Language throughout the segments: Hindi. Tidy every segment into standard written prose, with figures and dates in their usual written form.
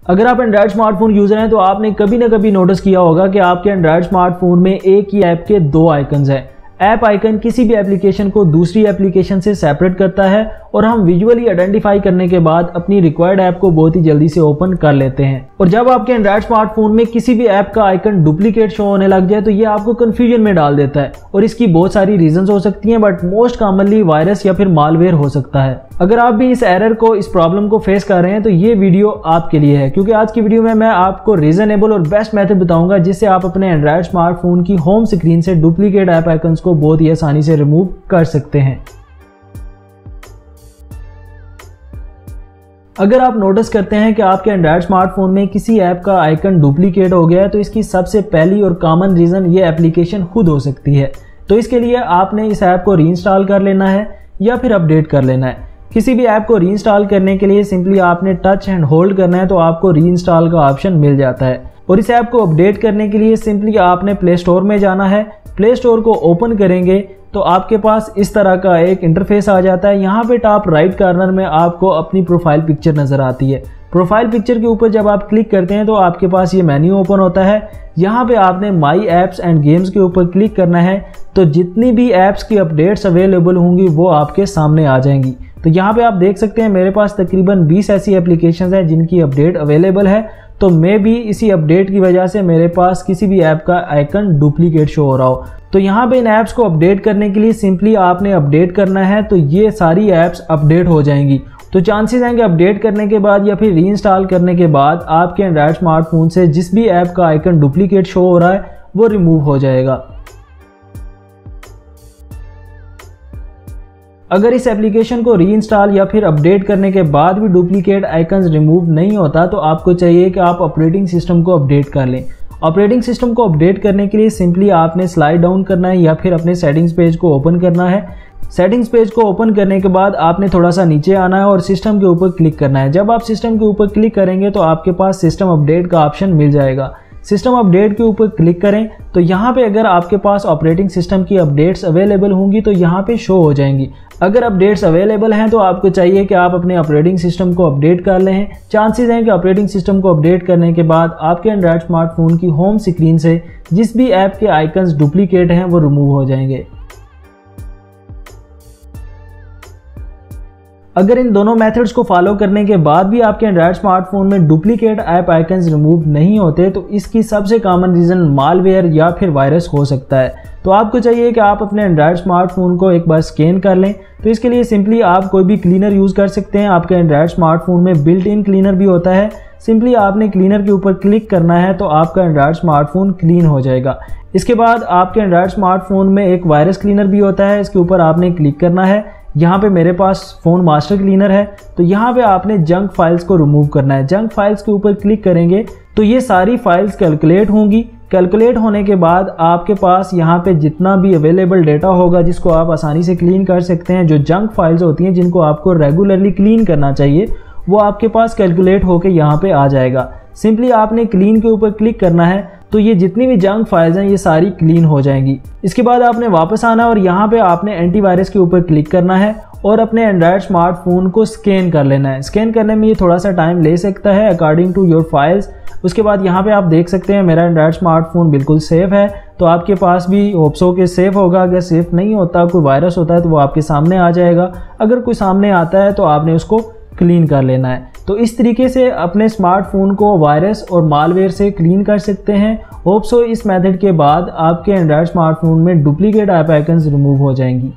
अगर आप एंड्रॉयड स्मार्टफोन यूजर हैं तो आपने कभी ना कभी नोटिस किया होगा कि आपके एंड्रॉयड स्मार्टफोन में एक ही ऐप के दो आइकन्स हैं। ऐप आइकन किसी भी एप्लीकेशन को दूसरी एप्लीकेशन से सेपरेट करता है और हम विजुअली आइडेंटिफाई करने के बाद अपनी रिक्वायर्ड ऐप को बहुत ही जल्दी से ओपन कर लेते हैं। और जब आपके एंड्रॉयड स्मार्टफोन में किसी भी ऐप का आइकन डुप्लीकेट शो होने लग जाए तो ये आपको कंफ्यूजन में डाल देता है और इसकी बहुत सारी रीजंस हो सकती हैं, बट मोस्ट कॉमनली वायरस या फिर मालवेयर हो सकता है। अगर आप भी इस एरर को, इस प्रॉब्लम को फेस कर रहे हैं तो ये वीडियो आपके लिए है, क्योंकि आज की वीडियो में मैं आपको रीजनेबल और बेस्ट मेथड बताऊंगा जिससे आप अपने एंड्रॉयड स्मार्टफोन की होम स्क्रीन से डुप्लीकेट ऐप आइकन्स को बहुत ही आसानी से रिमूव कर सकते हैं। अगर आप नोटिस करते हैं कि आपके एंड्रॉयड स्मार्टफोन में किसी ऐप का आइकन डुप्लीकेट हो गया है तो इसकी सबसे पहली और कॉमन रीजन ये एप्लीकेशन खुद हो सकती है। तो इसके लिए आपने इस ऐप को रीइंस्टॉल कर लेना है या फिर अपडेट कर लेना है। किसी भी ऐप को रीइंस्टॉल करने के लिए सिंपली आपने टच एंड होल्ड करना है तो आपको रीइंस्टॉल का ऑप्शन मिल जाता है। और इस ऐप को अपडेट करने के लिए सिंपली आपने प्ले स्टोर में जाना है। प्ले स्टोर को ओपन करेंगे तो आपके पास इस तरह का एक इंटरफेस आ जाता है। यहाँ पे टॉप राइट कॉर्नर में आपको अपनी प्रोफाइल पिक्चर नज़र आती है। प्रोफाइल पिक्चर के ऊपर जब आप क्लिक करते हैं तो आपके पास ये मेन्यू ओपन होता है। यहाँ पे आपने माई ऐप्स एंड गेम्स के ऊपर क्लिक करना है तो जितनी भी ऐप्स की अपडेट्स अवेलेबल होंगी वो आपके सामने आ जाएंगी। तो यहाँ पे आप देख सकते हैं मेरे पास तकरीबन 20 ऐसी एप्लीकेशंस हैं जिनकी अपडेट अवेलेबल है। तो मे भी इसी अपडेट की वजह से मेरे पास किसी भी ऐप का आइकन डुप्लीकेट शो हो रहा हो। तो यहाँ पे इन ऐप्स को अपडेट करने के लिए सिंपली आपने अपडेट करना है तो ये सारी ऐप्स अपडेट हो जाएंगी। तो चांसेस हैं कि अपडेट करने के बाद या फिर रीइंस्टॉल करने के बाद आपके एंड्रॉयड स्मार्टफोन से जिस भी ऐप का आइकन डुप्लीकेट शो हो रहा है वो रिमूव हो जाएगा। अगर इस एप्लीकेशन को रीइंस्टॉल या फिर अपडेट करने के बाद भी डुप्लीकेट आइकन्स रिमूव नहीं होता तो आपको चाहिए कि आप ऑपरेटिंग सिस्टम को अपडेट कर लें। ऑपरेटिंग सिस्टम को अपडेट करने के लिए सिंपली आपने स्लाइड डाउन करना है या फिर अपने सेटिंग्स पेज को ओपन करना है। सेटिंग्स पेज को ओपन करने के बाद आपने थोड़ा सा नीचे आना है और सिस्टम के ऊपर क्लिक करना है। जब आप सिस्टम के ऊपर क्लिक करेंगे तो आपके पास सिस्टम अपडेट का ऑप्शन मिल जाएगा। सिस्टम अपडेट के ऊपर क्लिक करें तो यहाँ पे अगर आपके पास ऑपरेटिंग सिस्टम की अपडेट्स अवेलेबल होंगी तो यहाँ पे शो हो जाएंगी। अगर अपडेट्स अवेलेबल हैं तो आपको चाहिए कि आप अपने ऑपरेटिंग सिस्टम को अपडेट कर लें। चांसेस हैं कि ऑपरेटिंग सिस्टम को अपडेट करने के बाद आपके एंड्रॉयड स्मार्टफोन की होम स्क्रीन से जिस भी ऐप के आइकन्स डुप्लीकेट हैं वो रिमूव हो जाएंगे। अगर इन दोनों मेथड्स को फॉलो करने के बाद भी आपके एंड्रॉयड स्मार्टफोन में डुप्लीकेट ऐप आइकन्स रिमूव नहीं होते तो इसकी सबसे कॉमन रीज़न मालवेयर या फिर वायरस हो सकता है। तो आपको चाहिए कि आप अपने एंड्रॉयड स्मार्टफोन को एक बार स्कैन कर लें। तो इसके लिए सिंपली आप कोई भी क्लीनर यूज़ कर सकते हैं। आपके एंड्रॉयड स्मार्टफोन में बिल्ट इन क्लीनर भी होता है। सिंपली आपने क्लीनर के ऊपर क्लिक करना है तो आपका एंड्रॉयड स्मार्टफोन क्लीन हो जाएगा। इसके बाद आपके एंड्रॉयड स्मार्टफोन में एक वायरस क्लीनर भी होता है। इसके ऊपर आपने क्लिक करना है। यहाँ पे मेरे पास फ़ोन मास्टर क्लीनर है तो यहाँ पे आपने जंक फाइल्स को रिमूव करना है। जंक फाइल्स के ऊपर क्लिक करेंगे तो ये सारी फाइल्स कैलकुलेट होंगी। कैलकुलेट होने के बाद आपके पास यहाँ पे जितना भी अवेलेबल डेटा होगा जिसको आप आसानी से क्लीन कर सकते हैं, जो जंक फाइल्स होती हैं जिनको आपको रेगुलरली क्लीन करना चाहिए, वो आपके पास कैलकुलेट होके यहाँ पे आ जाएगा। सिंपली आपने क्लीन के ऊपर क्लिक करना है तो ये जितनी भी जंक फाइल्स हैं ये सारी क्लीन हो जाएंगी। इसके बाद आपने वापस आना है और यहाँ पे आपने एंटीवायरस के ऊपर क्लिक करना है और अपने एंड्रॉयड स्मार्टफोन को स्कैन कर लेना है। स्कैन करने में ये थोड़ा सा टाइम ले सकता है अकॉर्डिंग टू योर फाइल्स। उसके बाद यहाँ पे आप देख सकते हैं मेरा एंड्रॉयड स्मार्टफोन बिल्कुल सेफ़ है। तो आपके पास भी होप्स हो कि सेफ़ होगा। अगर सेफ़ नहीं होता, कोई वायरस होता है तो वो आपके सामने आ जाएगा। अगर कोई सामने आता है तो आपने उसको क्लीन कर लेना है। तो इस तरीके से अपने स्मार्टफोन को वायरस और मालवेयर से क्लीन कर सकते हैं। होप सो इस मेथड के बाद आपके एंड्रॉयड स्मार्टफोन में डुप्लीकेट ऐप आइकन्स रिमूव हो जाएंगी।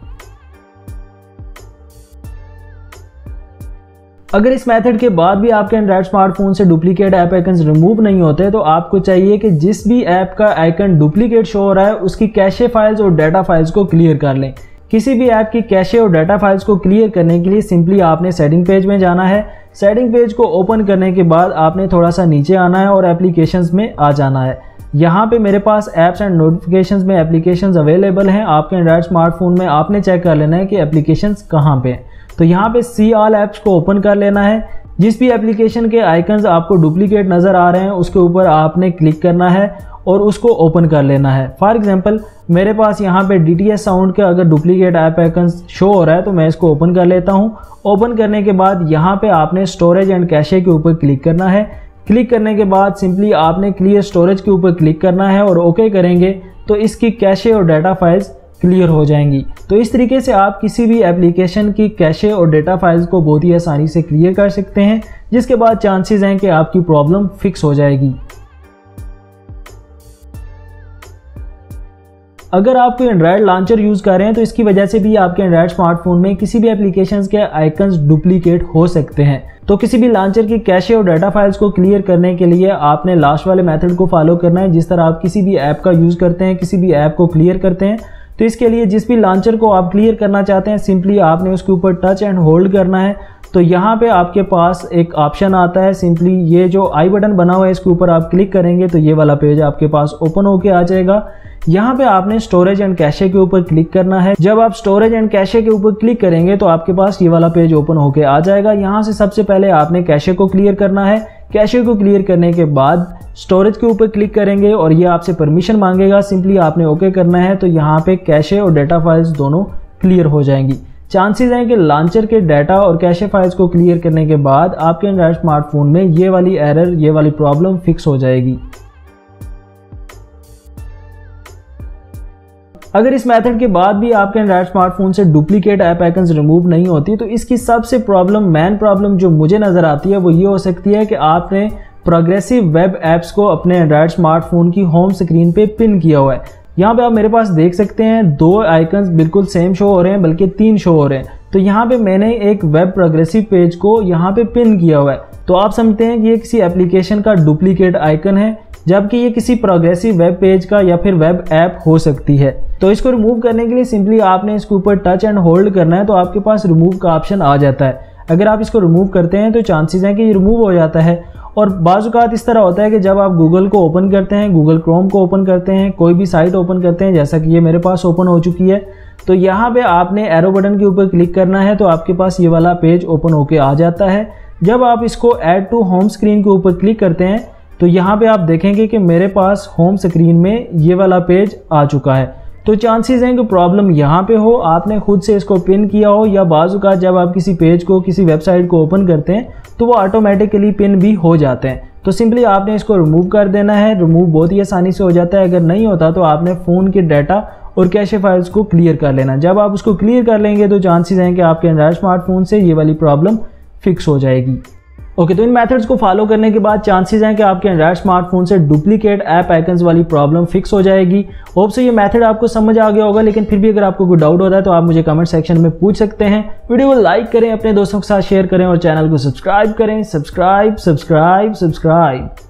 अगर इस मेथड के बाद भी आपके एंड्रॉयड स्मार्टफोन से डुप्लीकेट ऐप आइकन्स रिमूव नहीं होते तो आपको चाहिए कि जिस भी ऐप का आइकन डुप्लीकेट शो हो रहा है उसकी कैशे फाइल्स और डाटा फाइल्स को क्लियर कर लें। किसी भी ऐप की कैशे और डाटा फाइल्स को क्लियर करने के लिए सिंपली आपने सेटिंग पेज में जाना है। सेटिंग पेज को ओपन करने के बाद आपने थोड़ा सा नीचे आना है और एप्लीकेशंस में आ जाना है। यहाँ पे मेरे पास ऐप्स एंड नोटिफिकेशंस में एप्लीकेशंस अवेलेबल हैं। आपके एंड्रॉयड स्मार्टफोन में आपने चेक कर लेना है कि एप्लीकेशंस कहाँ पे हैं। तो यहाँ पे सी ऑल ऐप्स को ओपन कर लेना है। जिस भी एप्लीकेशन के आइकन्स आपको डुप्लीकेट नज़र आ रहे हैं उसके ऊपर आपने क्लिक करना है और उसको ओपन कर लेना है। फॉर एग्जांपल मेरे पास यहाँ पे DTS साउंड का अगर डुप्लीकेट ऐप आइकन्स शो हो रहा है तो मैं इसको ओपन कर लेता हूँ। ओपन करने के बाद यहाँ पे आपने स्टोरेज एंड कैशे के ऊपर क्लिक करना है। क्लिक करने के बाद सिंपली आपने क्लियर स्टोरेज के ऊपर क्लिक करना है और ओके करेंगे तो इसकी कैशे और डाटा फाइल्स क्लियर हो जाएंगी। तो इस तरीके से आप किसी भी एप्लीकेशन की कैशे और डेटा फाइल्स को बहुत ही आसानी से क्लियर कर सकते हैं, जिसके बाद चांसेस हैं कि आपकी प्रॉब्लम फिक्स हो जाएगी। अगर आप कोई एंड्रॉयड लॉन्चर यूज़ कर रहे हैं तो इसकी वजह से भी आपके एंड्रॉयड स्मार्टफोन में किसी भी एप्लीकेशंस के आइकन्स डुप्लीकेट हो सकते हैं। तो किसी भी लॉन्चर की कैशे और डाटा फाइल्स को क्लियर करने के लिए आपने लास्ट वाले मेथड को फॉलो करना है। जिस तरह आप किसी भी ऐप का यूज़ करते हैं, किसी भी ऐप को क्लियर करते हैं, तो इसके लिए जिस भी लॉन्चर को आप क्लियर करना चाहते हैं सिंपली आपने उसके ऊपर टच एंड होल्ड करना है। तो यहाँ पे आपके पास एक ऑप्शन आता है, सिंपली ये जो आई बटन बना हुआ है इसके ऊपर आप क्लिक करेंगे तो ये वाला पेज आपके पास ओपन होके आ जाएगा। यहाँ पे आपने स्टोरेज एंड कैशे के ऊपर क्लिक करना है। जब आप स्टोरेज एंड कैशे के ऊपर क्लिक करेंगे तो आपके पास ये वाला पेज ओपन होके आ जाएगा। यहाँ से सबसे पहले आपने कैशे को क्लियर करना है। कैशे को क्लियर करने के बाद स्टोरेज के ऊपर क्लिक करेंगे और ये आपसे परमिशन मांगेगा, सिंपली आपने ओके करना है। तो यहाँ पे कैशे और डाटा फाइल्स दोनों क्लियर हो जाएंगी। चांसेस हैं कि लॉन्चर के डाटा और कैशे फाइल्स को क्लियर करने के बाद आपके एंड्रॉयड स्मार्टफोन में ये वाली एरर, ये वाली प्रॉब्लम फिक्स हो जाएगी। अगर इस मेथड के बाद भी आपके एंड्रॉयड स्मार्टफोन से डुप्लीकेट ऐप आइकन्स रिमूव नहीं होती तो इसकी सबसे मेन प्रॉब्लम जो मुझे नज़र आती है वो ये हो सकती है कि आपने प्रोग्रेसिव वेब ऐप्स को अपने एंड्रॉयड स्मार्टफोन की होम स्क्रीन पे पिन किया हुआ है। यहाँ पे आप मेरे पास देख सकते हैं 2 आइकन्स बिल्कुल सेम शो हो रहे हैं, बल्कि 3 शो हो रहे हैं। तो यहाँ पे मैंने एक वेब प्रोग्रेसिव पेज को यहाँ पे पिन किया हुआ है। तो आप समझते हैं कि ये किसी एप्लीकेशन का डुप्लीकेट आइकन है, जबकि ये किसी प्रोग्रेसिव वेब पेज का या फिर वेब ऐप हो सकती है। तो इसको रिमूव करने के लिए सिंपली आपने इसके ऊपर टच एंड होल्ड करना है तो आपके पास रिमूव का ऑप्शन आ जाता है। अगर आप इसको रिमूव करते हैं तो चांसेस हैं कि ये रिमूव हो जाता है। और बाज़ औक़ात इस तरह होता है कि जब आप गूगल को ओपन करते हैं, गूगल क्रोम को ओपन करते हैं, कोई भी साइट ओपन करते हैं, जैसा कि ये मेरे पास ओपन हो चुकी है, तो यहाँ पे आपने एरो बटन के ऊपर क्लिक करना है तो आपके पास ये वाला पेज ओपन होके आ जाता है। जब आप इसको ऐड टू होम स्क्रीन के ऊपर क्लिक करते हैं तो यहाँ पे आप देखेंगे कि मेरे पास होम स्क्रीन में ये वाला पेज आ चुका है। तो चांसेस हैं कि प्रॉब्लम यहाँ पे हो, आपने खुद से इसको पिन किया हो, या बाज़ औक़ात जब आप किसी पेज को, किसी वेबसाइट को ओपन करते हैं तो वो ऑटोमेटिकली पिन भी हो जाते हैं। तो सिंपली आपने इसको रिमूव कर देना है। रिमूव बहुत ही आसानी से हो जाता है। अगर नहीं होता तो आपने फ़ोन के डाटा और कैशे फाइल्स को क्लियर कर लेना। जब आप उसको क्लियर कर लेंगे तो चांसेस हैं कि आपके एंड्रॉयड स्मार्टफोन से ये वाली प्रॉब्लम फिक्स हो जाएगी। ओके, तो इन मेथड्स को फॉलो करने के बाद चांसेस हैं कि आपके एंड्रॉयड स्मार्टफोन से डुप्लीकेट ऐप आइकन्स वाली प्रॉब्लम फिक्स हो जाएगी। होप सो ये मेथड आपको समझ आ गया होगा, लेकिन फिर भी अगर आपको कोई डाउट होता है तो आप मुझे कमेंट सेक्शन में पूछ सकते हैं। वीडियो को लाइक करें, अपने दोस्तों के साथ शेयर करें और चैनल को सब्सक्राइब करें। सब्सक्राइब।